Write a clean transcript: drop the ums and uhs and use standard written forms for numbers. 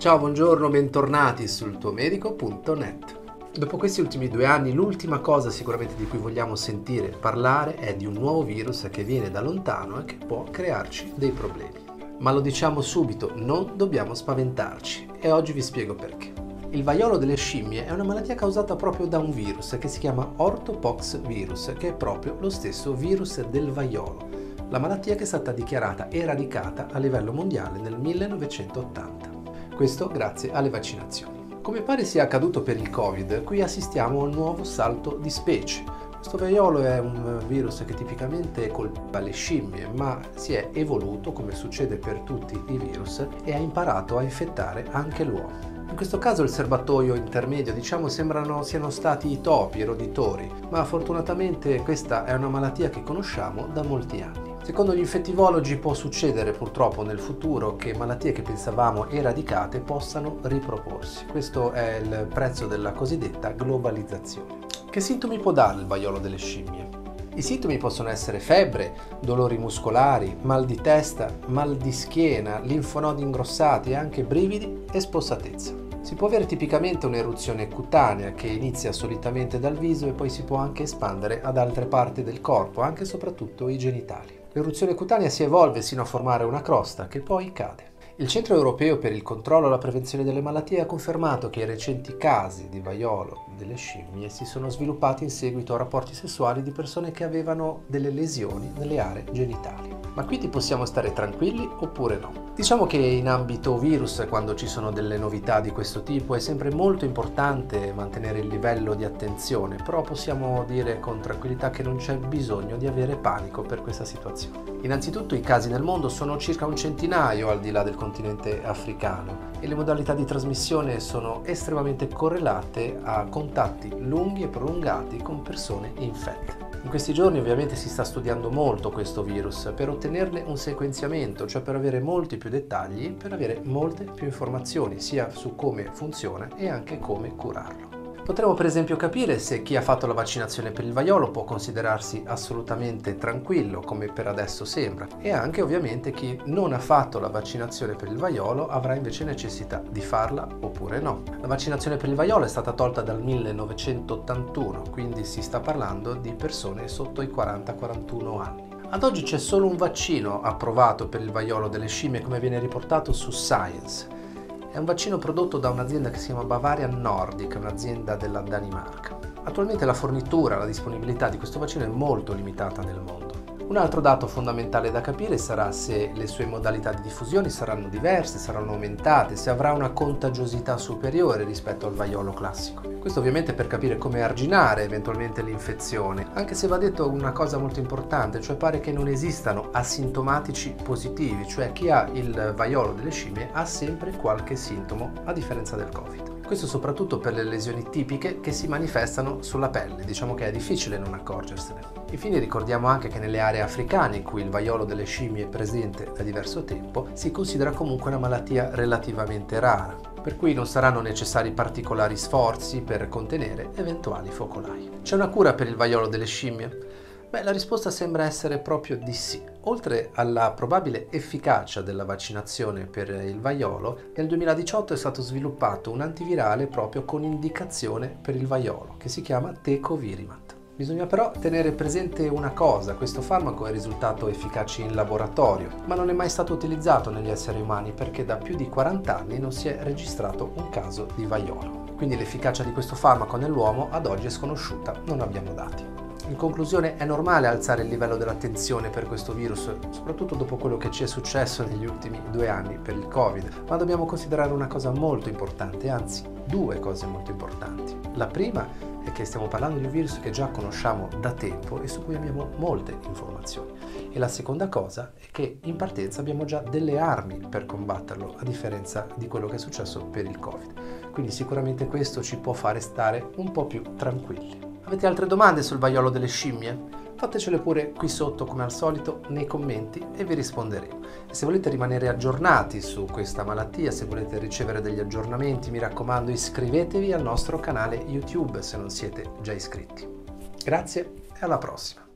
Ciao, buongiorno, bentornati sul tuomedico.net. Dopo questi ultimi 2 anni, l'ultima cosa sicuramente di cui vogliamo sentire parlare è di un nuovo virus che viene da lontano e che può crearci dei problemi. Ma lo diciamo subito, non dobbiamo spaventarci e oggi vi spiego perché. Il vaiolo delle scimmie è una malattia causata proprio da un virus che si chiama orthopox virus, che è proprio lo stesso virus del vaiolo. La malattia che è stata dichiarata eradicata a livello mondiale nel 1980. Questo grazie alle vaccinazioni. Come pare sia accaduto per il Covid, qui assistiamo a un nuovo salto di specie. Questo vaiolo è un virus che tipicamente colpiva le scimmie, ma si è evoluto, come succede per tutti i virus, e ha imparato a infettare anche l'uomo. In questo caso il serbatoio intermedio, siano stati i topi, i roditori, ma fortunatamente questa è una malattia che conosciamo da molti anni. Secondo gli infettivologi può succedere purtroppo nel futuro che malattie che pensavamo eradicate possano riproporsi. Questo è il prezzo della cosiddetta globalizzazione. Che sintomi può dare il vaiolo delle scimmie? I sintomi possono essere febbre, dolori muscolari, mal di testa, mal di schiena, linfonodi ingrossati e anche brividi e spossatezza. Si può avere tipicamente un'eruzione cutanea che inizia solitamente dal viso e poi si può anche espandere ad altre parti del corpo, anche e soprattutto i genitali. L'eruzione cutanea si evolve sino a formare una crosta che poi cade. Il Centro Europeo per il Controllo e la Prevenzione delle Malattie ha confermato che i recenti casi di vaiolo delle scimmie si sono sviluppati in seguito a rapporti sessuali di persone che avevano delle lesioni nelle aree genitali. Ma quindi possiamo stare tranquilli oppure no? Diciamo che in ambito virus, quando ci sono delle novità di questo tipo, è sempre molto importante mantenere il livello di attenzione, però possiamo dire con tranquillità che non c'è bisogno di avere panico per questa situazione. Innanzitutto i casi nel mondo sono circa un centinaio al di là del continente africano e le modalità di trasmissione sono estremamente correlate a contatti lunghi e prolungati con persone infette. In questi giorni ovviamente si sta studiando molto questo virus per ottenerne un sequenziamento, cioè per avere molti più dettagli, per avere molte più informazioni sia su come funziona e anche come curarlo. Potremmo per esempio capire se chi ha fatto la vaccinazione per il vaiolo può considerarsi assolutamente tranquillo, come per adesso sembra, e anche ovviamente chi non ha fatto la vaccinazione per il vaiolo avrà invece necessità di farla oppure no. La vaccinazione per il vaiolo è stata tolta dal 1981, quindi si sta parlando di persone sotto i 40-41 anni. Ad oggi c'è solo un vaccino approvato per il vaiolo delle scimmie, come viene riportato su Science. È un vaccino prodotto da un'azienda che si chiama Bavarian Nordic, un'azienda della Danimarca. Attualmente la fornitura, la disponibilità di questo vaccino è molto limitata nel mondo. Un altro dato fondamentale da capire sarà se le sue modalità di diffusione saranno diverse, saranno aumentate, se avrà una contagiosità superiore rispetto al vaiolo classico. Questo ovviamente per capire come arginare eventualmente l'infezione, anche se va detto una cosa molto importante, cioè pare che non esistano asintomatici positivi, cioè chi ha il vaiolo delle scimmie ha sempre qualche sintomo, a differenza del Covid. Questo soprattutto per le lesioni tipiche che si manifestano sulla pelle, diciamo che è difficile non accorgersene. Infine ricordiamo anche che nelle aree africane in cui il vaiolo delle scimmie è presente da diverso tempo, si considera comunque una malattia relativamente rara, per cui non saranno necessari particolari sforzi per contenere eventuali focolai. C'è una cura per il vaiolo delle scimmie? Beh, la risposta sembra essere proprio di sì. Oltre alla probabile efficacia della vaccinazione per il vaiolo, nel 2018 è stato sviluppato un antivirale proprio con indicazione per il vaiolo, che si chiama Tecovirimat. Bisogna però tenere presente una cosa: questo farmaco è risultato efficace in laboratorio, ma non è mai stato utilizzato negli esseri umani perché da più di 40 anni non si è registrato un caso di vaiolo. Quindi l'efficacia di questo farmaco nell'uomo ad oggi è sconosciuta, non abbiamo dati. In conclusione, è normale alzare il livello dell'attenzione per questo virus, soprattutto dopo quello che ci è successo negli ultimi 2 anni per il Covid, ma dobbiamo considerare una cosa molto importante, anzi 2 cose molto importanti. La prima è che stiamo parlando di un virus che già conosciamo da tempo e su cui abbiamo molte informazioni. E la seconda cosa è che in partenza abbiamo già delle armi per combatterlo, a differenza di quello che è successo per il Covid. Quindi sicuramente questo ci può fare stare un po' più tranquilli. Avete altre domande sul vaiolo delle scimmie? Fatecele pure qui sotto come al solito nei commenti e vi risponderemo. E se volete rimanere aggiornati su questa malattia, se volete ricevere degli aggiornamenti, mi raccomando iscrivetevi al nostro canale YouTube se non siete già iscritti. Grazie e alla prossima!